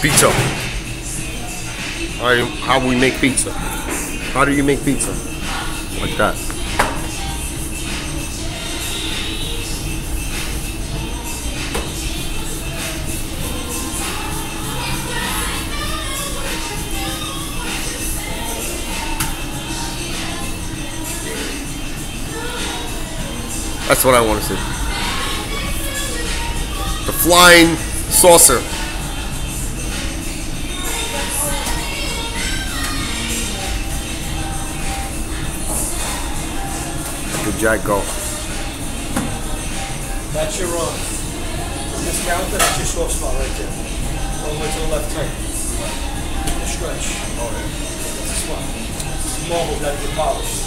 Pizza. How we make pizza. How do you make pizza? Like that. That's what I want to see. The flying saucer. Good Jack go. That's your this mountain, that's your soft spot right there. All the way to the left turn. The stretch. Oh yeah. That's the spot. This marble got to get polished.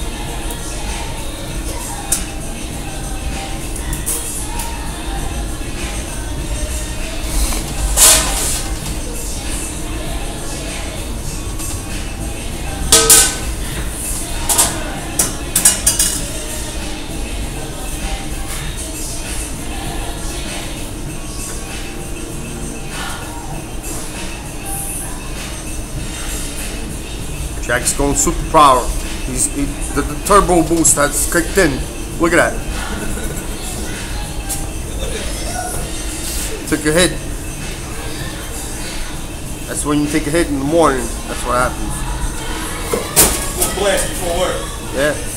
Jack's going super power. The turbo boost has kicked in. Look at that. Took a hit. That's when you take a hit in the morning. That's what happens. Blast before work. Yeah.